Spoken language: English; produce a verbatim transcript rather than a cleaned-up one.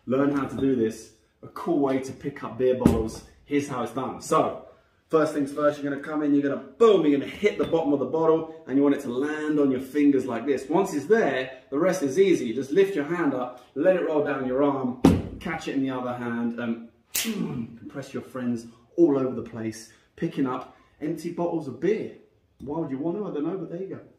learn how to do this. A cool way to pick up beer bottles. Here's how it's done. So, first things first, you're gonna come in, you're gonna, boom, you're gonna hit the bottom of the bottle and you want it to land on your fingers like this. Once it's there, the rest is easy. You just lift your hand up, let it roll down your arm, catch it in the other hand, and mm, impress your friends all over the place, picking up empty bottles of beer. Why would you want to? I don't know, but there you go.